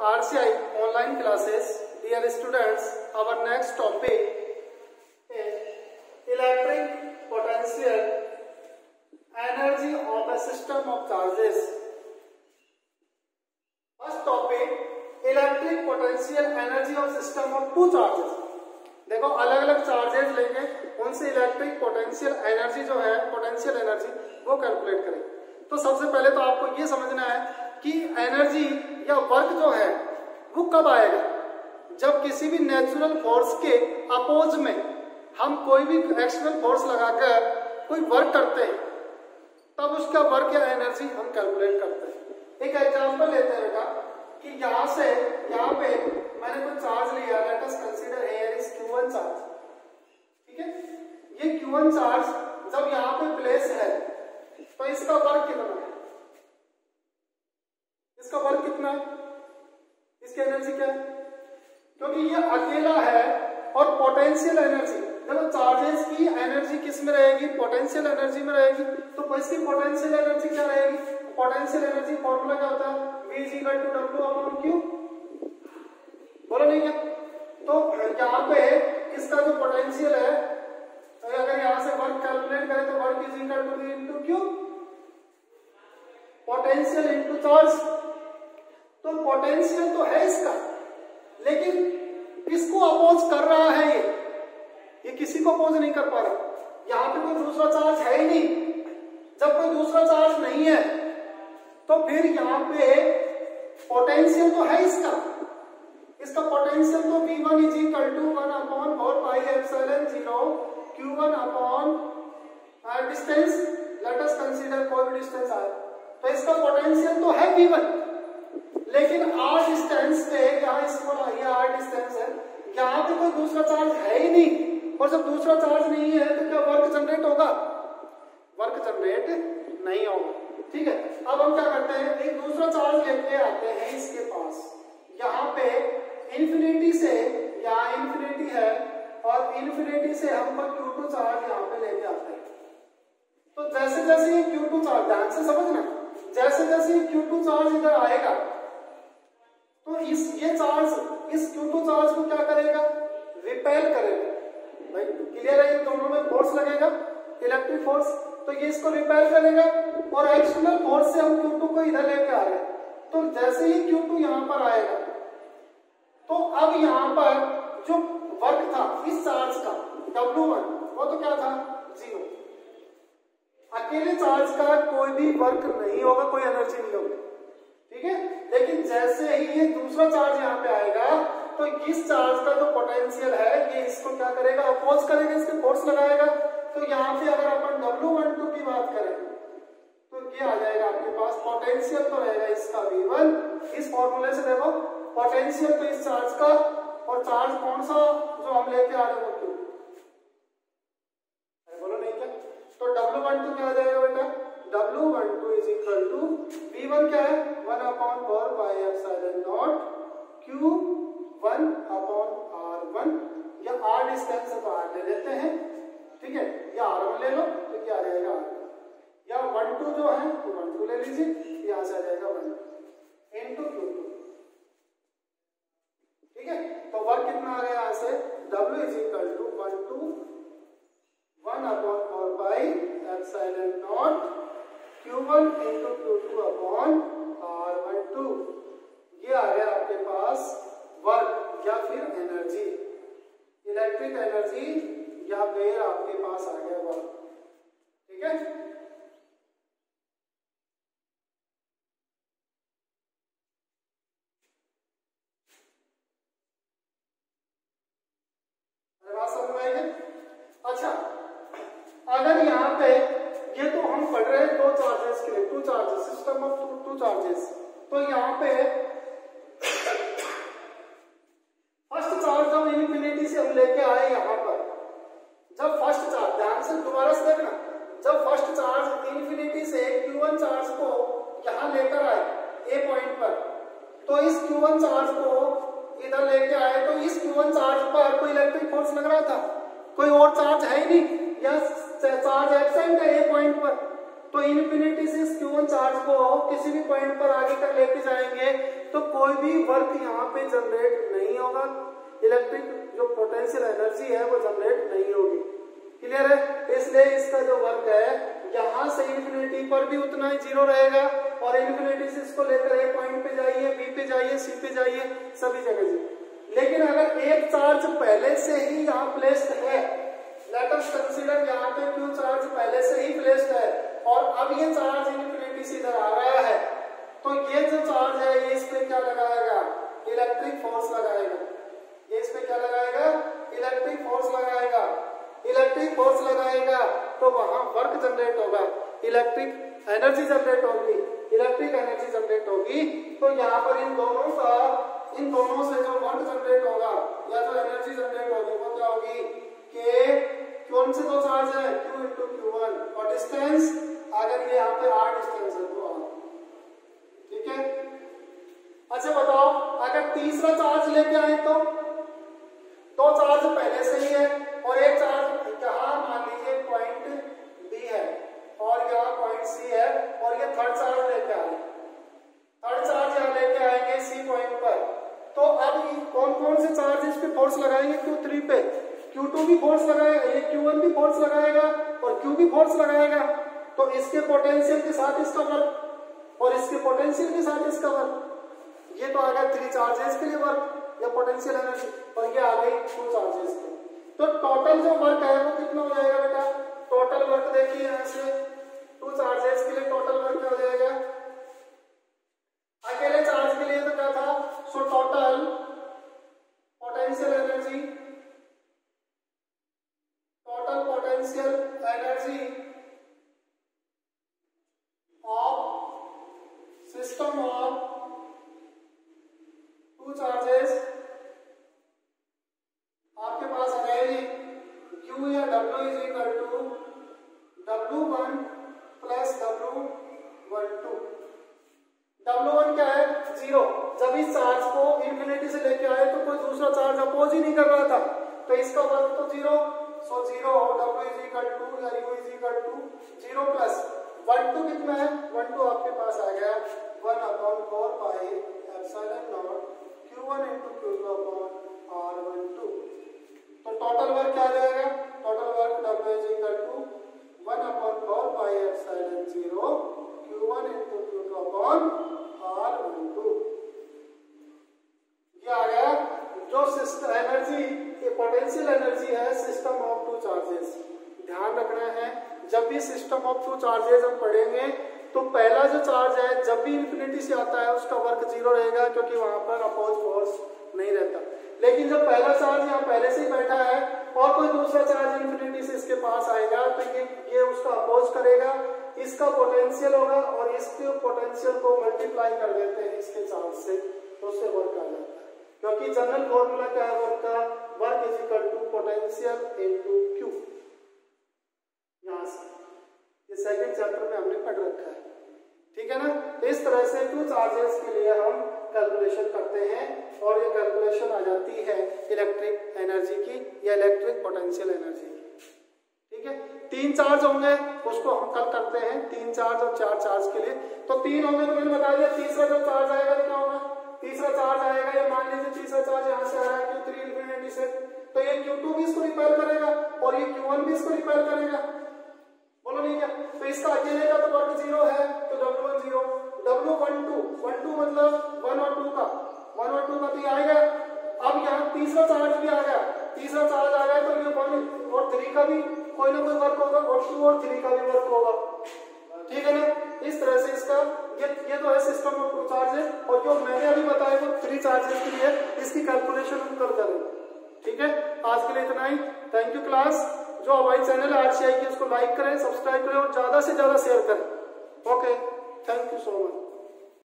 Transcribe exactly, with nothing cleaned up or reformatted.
R C I online classes. Dear students, our next topic is electric potential energy of a system of charges. First topic, electric potential energy of system of two charges. देखो अलग अलग charges लेंगे, उनसे electric potential energy जो है, potential energy वो calculate करेंगे। तो सबसे पहले तो आपको ये समझना है कि एनर्जी या वर्क जो है वो कब आएगा, जब किसी भी नेचुरल फोर्स के अपोज में हम कोई भी एक्सटर्नल फोर्स लगाकर कोई वर्क करते हैं, तब उसका वर्क या एनर्जी हम कैलकुलेट करते हैं। एक एग्जांपल लेते हैं बेटा कि यहां से यहां पे मैंने कोई चार्ज लिया, let us consider here is Q one charge, ठीक है। ये क्यू वन चार्ज जब यहां पे प्लेस है तो इसका वर्क कितना है, इसका वर्क कितना है, इसकी एनर्जी क्या है, क्योंकि ये अकेला है। और पोटेंशियल एनर्जी, देखो चार्जेस की एनर्जी किस में रहेगी, पोटेंशियल एनर्जी में रहेगी। तो इसकी पोटेंशियल एनर्जी क्या रहेगी, पोटेंशियल एनर्जी फॉर्मूला क्या होता है, V is equal to W upon Q, बोलो नहीं क्या। तो यहाँ पे इसका जो पोटेंशियल है, तो अगर यहाँ से वर्क कैलकुलेट करें तो work is equal to V into Q, potential into charge. तो पोटेंशियल तो है इसका, लेकिन किसको अपोज कर रहा है, ये ये किसी को अपोज नहीं कर पा रहा। यहाँ पे कोई दूसरा चार्ज है ही नहीं। जब कोई दूसरा चार्ज नहीं है तो फिर यहाँ पे पोटेंशियल तो है इसका, इसका पोटेंशियल तो V one is equal to one upon four pi epsilon zero Q one upon distance, let us consider कोई भी डिस्टेंस आए, तो इसका पोटेंशियल तो है V वन, लेकिन R डिस्टेंस पे यहाँ इसको ये R डिस्टेंस है, यहाँ पे कोई दूसरा चार्ज है ही नहीं। और जब दूसरा चार्ज नहीं है तो क्या वर्क जनरेट होगा, वर्क जनरेट नहीं होगा, ठीक है। अब हम क्या करते हैं, एक दूसरा चार्ज लेके आते हैं इसके पास, यहाँ पे इन्फिनिटी से, यहाँ इन्फिनिटी है और इन्फिनिटी से हम क्यू टू चार्ज यहाँ पे लेके आते हैं। तो जैसे जैसे ये क्यू टू चार्ज, ध्यान से समझना, जैसे जैसे ये क्यू टू चार्ज इधर आएगा तो इस ये चार्ज इस क्यू टू चार्ज को क्या करेगा, रिपेल करेगा। भाई क्लियर है, इन दोनों में फोर्स लगेगा, इलेक्ट्रिक फोर्स, तो ये इसको रिपेल करेगा। और एक्सटर्नल फोर्स से हम क्यू टू को इधर लेके आ रहे हैं, तो जैसे ही क्यू टू यहाँ पर आएगा तो अब यहाँ पर जो वर्क था इस चार्ज का डब्ल्यू वन, वो तो क्या था, जीरो। अकेले चार्ज का कोई भी वर्क नहीं होगा, कोई एनर्जी नहीं होगी, ठीक है। लेकिन जैसे ही ये दूसरा चार्ज यहाँ पे आएगा तो इस चार्ज का जो पोटेंशियल है ये इसको क्या करेगा, अपोज करेगा, इसके फोर्स लगाएगा। तो यहाँ पे अगर अपन डब्ल्यू वन टू की बात करें तो ये आ जाएगा आपके पास, पोटेंशियल तो रहेगा इसका V वन, इस फॉर्मूले से देखो पोटेंशियल तो इस चार्ज का, और चार्ज कौन सा जो हम लेके आ रहे हैं, बोलो नहीं क्या। तो डब्ल्यू वन टू क्या आ जाएगा बेटा, W one two is equal to V one क्या है, one upon four pi epsilon not Q one upon R one, या R डिस्टेंस है तो R ले लेते हैं, ठीक है, या आर वन ले लो तो क्या आ जाएगा R, या वन टू जो है तो वन टू ले लीजिए, यहाँ से आ जाएगा वन इंटू क्यू टू, ठीक है। तो वर्क कितना आ गया यहाँ से, W is equal to one two one upon four pi epsilon not Q one into Q two upon R one two. ये आ गया आपके पास वर्क या फिर एनर्जी, इलेक्ट्रिक एनर्जी या फिर आपके पास आ गया वर्क, ठीक है। बात समझ में आएगी। अच्छा, अगर यहाँ पे ये तो हम पढ़ रहे हैं दो चार्जेस के लिए, two charges, system of two two charges. तो यहाँ पे फर्स्ट चार्ज जब इन्फिनिटी से हम लेके आए यहाँ पर, जब फर्स्ट चार्ज, ध्यान से दोबारा से देखना, जब फर्स्ट चार्ज इन्फिनिटी से क्यू वन चार्ज को यहाँ लेकर आए ए पॉइंट पर, तो इस क्यू वन चार्ज को इधर लेके आए तो इस क्यू वन चार्ज पर कोई इलेक्ट्रिक फोर्स लग रहा था, कोई और चार्ज है ही नहीं, या चार्ज एब्सेंट है ए पॉइंट पर। तो इन्फिनिटी से क्यू वन चार्ज को किसी भी पॉइंट पर आगे तक लेके जाएंगे तो कोई कोई भी वर्क यहाँ पे जनरेट नहीं होगा, इलेक्ट्रिक जो पोटेंशियल एनर्जी है वो जनरेट नहीं होगी। क्लियर है? इसलिए इसका जो वर्क है यहां से इंफिनिटी पर भी उतना ही जीरो रहेगा और इंफिनिटी से इसको लेकर ए पॉइंट पे जाइए, बी पे जाइए, सी पे जाइए, सभी जगह जी। लेकिन अगर एक चार्ज पहले से ही यहाँ प्लेस्ड है, लेट अस कंसीडर यहाँ पे क्यू चार्ज पहले से ही प्लेस्ड है और अब ये चार्ज इंफिनिटी से इधर आ रहा है, तो ये जो चार्ज है ये इस पे क्या लगाएगा? इलेक्ट्रिक फोर्स लगाएगा। ये इस पे क्या लगाएगा? इलेक्ट्रिक फोर्स लगाएगा। इलेक्ट्रिक फोर्स लगाएगा तो वहां वर्क जनरेट होगा, इलेक्ट्रिक एनर्जी जनरेट होगी। इलेक्ट्रिक एनर्जी जनरेट होगी तो यहाँ पर इन दोनों का इन दोनों से जो वर्क जनरेट होगा या जो एनर्जी जनरेट होगी वो क्या होगी? के कौन से दो चार्ज है? Q इंटू क्यू वन और डिस्टेंस अगर ये यहाँ पे आर डिस्टेंस है तो आर। ठीक है? अच्छा बताओ, अगर तीसरा चार्ज लेके आए तो दो चार्ज पहले से ही है और एक चार्ज यहाँ मान लीजिए पॉइंट बी है और यहाँ पॉइंट सी है और ये थर्ड चार्ज लेके आए, थर्ड चार्ज यहाँ लेके आएंगे सी पॉइंट पर, तो अब कौन कौन से चार्ज इस पे फोर्स लगाएंगे? क्यू थ्री पे, क्यू टू भी फोर्स लगाएगा, ये क्यू वन भी फोर्स लगाएगा और क्यू भी फोर्स लगाएगा। तो इसके पोटेंशियल के साथ इसका वर्क और इसके पोटेंशियल के साथ इसका वर्क, ये तो आ गया थ्री चार्जेस के लिए वर्क या पोटेंशियल एनर्जी और ये आ गई टू चार्जेस के। तो टोटल जो वर्क है वो कितना हो जाएगा बेटा? टोटल वर्क देखिए यहाँ से टू चार्जेस के लिए टोटल वर्क क्या हो जाएगा? अकेले चार्ज के लिए तो क्या था? So total potential energy, total potential energy of system of two charges आपके पास आ जाएगी Q या W is equal to W one plus W one two. W one क्या है? जीरो। जब इस चार्ज को इंफिनिटी से लेके आए तो कोई दूसरा चार्ज अपोज ही नहीं कर रहा था, तो इसका वर्क तो zero. So zero W is equal to या U is equal to zero plus one two कितना है? वन टू आपके पास आ गया one upon four pi epsilon not Q one into Q two upon R one two. तो total work क्या आ जाएगा? Total work W is equal to one upon four pi epsilon zero Q one into Q two upon R one two. ये आ गया जो system energy, ये potential energy है सिस्टम ऑफ टू चार्जेस। ध्यान रखना है जब भी सिस्टम ऑफ टू चार्जेस हम पढ़ेंगे तो पहला जो चार्ज है जब भी इंफिनिटी से आता है उसका वर्क जीरो रहेगा क्योंकि वहां पर अपोज फोर्स नहीं रहता। लेकिन जब पहला चार्ज यहाँ पहले से ही बैठा है और कोई दूसरा चार्ज इंफिनिटी से इसके पास आएगा तो ये ये उसका अपोज करेगा, इसका पोटेंशियल होगा और इसके पोटेंशियल को मल्टीप्लाई कर देते हैं इसके चार्ज से तो उससे वर्क आ जाता है। क्योंकि जनरल फॉर्मूला क्या है वर्क का? Work is equal to potential into Q. यहां से ये सेकंड चैप्टर में हमने पढ़ रखा है, ठीक है ना? इस तरह से टू चार्जेस के लिए हम कैलकुलेशन करते हैं और ये कैलकुलेशन आ जाती है इलेक्ट्रिक एनर्जी की या इलेक्ट्रिक पोटेंशियल एनर्जी की। ठीक है, तीन चार्ज होंगे उसको हम कल करते हैं, तीन चार्ज और चार चार्ज के लिए। तो तीन होंगे तो मैंने बता दिया, तीसरा जो चार्ज आएगा तो क्या होगा? तीसरा चार्ज आएगा, ये मान लीजिए तीसरा चार्ज यहाँ से आ रहा है क्यू थ्री इंफिनिटी से, तो ये क्यू टू भी इसको रिपेयर करेगा और ये क्यू वन भी इसको रिपेयर करेगा। बोलो नहीं क्या? तो इसका अकेले का तो वर्क जीरो है तो W one zero, W one two, one two मतलब वन और टू का, वन और टू का तो ये आएगा। अब यहाँ तीसरा चार्ज भी आ गया, तीसरा चार्ज आ गया तो ये वन और थ्री का भी कोई ना कोई वर्क होगा और टू और थ्री का भी वर्क होगा। ठीक है ना? इस तरह से इसका ये ये तो है सिस्टम ऑफ टू चार्जेस और जो मैंने अभी बताया वो थ्री चार्जेस के लिए, इसकी कैलकुलेशन हम कर करें। ठीक है, आज के लिए इतना ही। Thank you class. जो हमारी चैनल है आरसीआई की उसको लाइक करें, सब्सक्राइब करें और ज्यादा से ज्यादा शेयर करें। Okay, thank you so much.